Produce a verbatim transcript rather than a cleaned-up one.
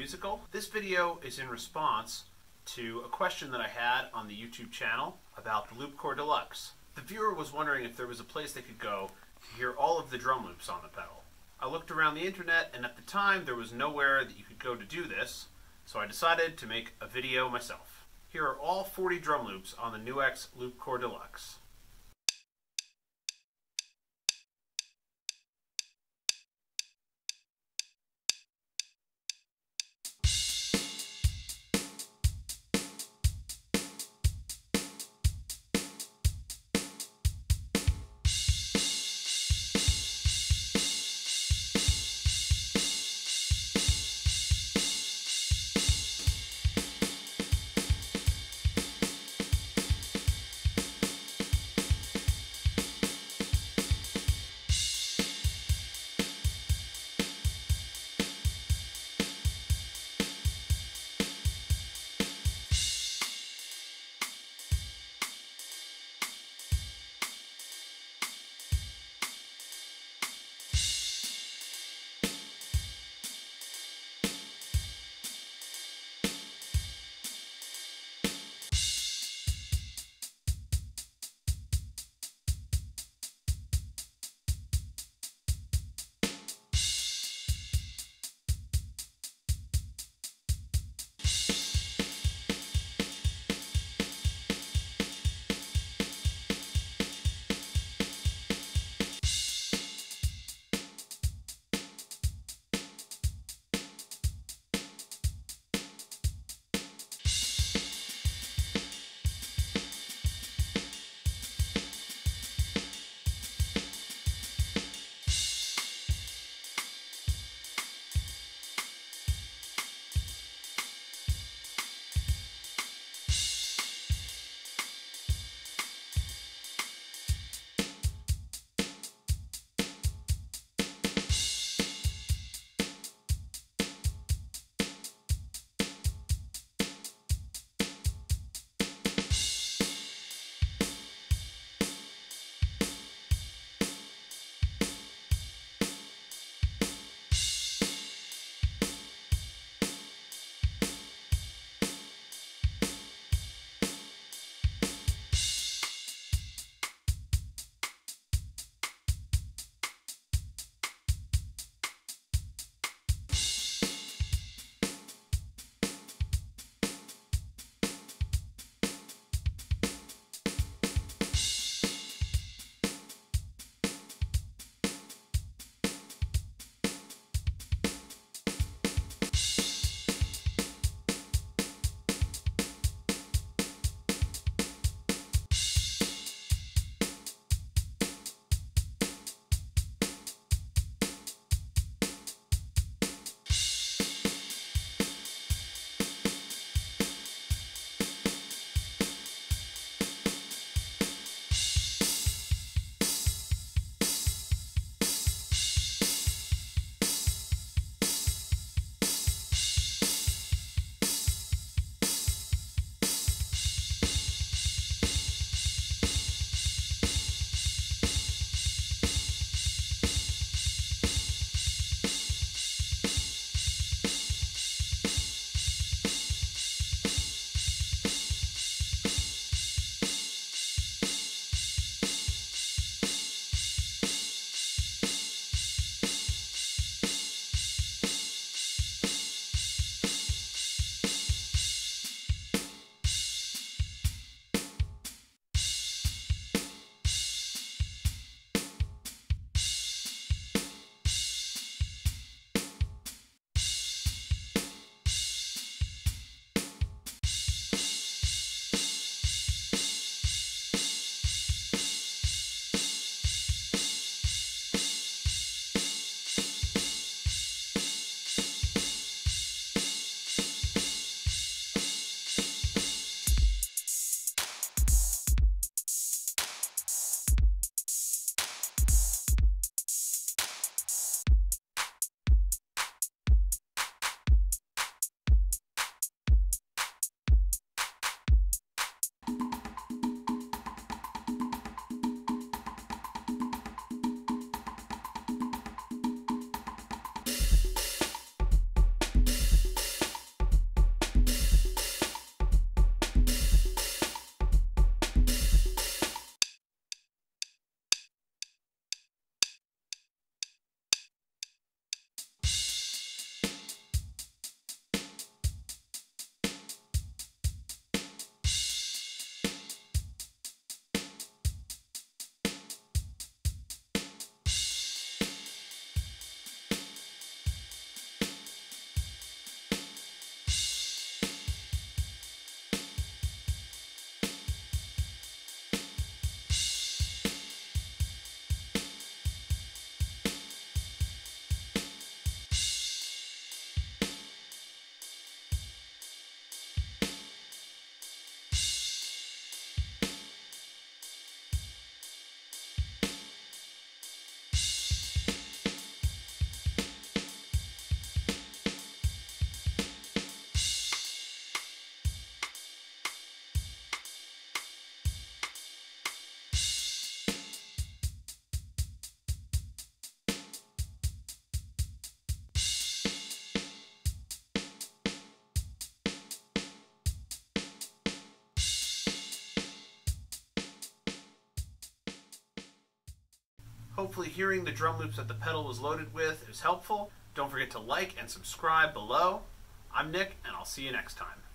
Musical. This video is in response to a question that I had on the YouTube channel about the Loop Core Deluxe. The viewer was wondering if there was a place they could go to hear all of the drum loops on the pedal. I looked around the internet, and at the time there was nowhere that you could go to do this, so I decided to make a video myself. Here are all forty drum loops on the NUX Loop Core Deluxe. Hopefully hearing the drum loops that the pedal was loaded with is helpful. Don't forget to like and subscribe below. I'm Nick, and I'll see you next time.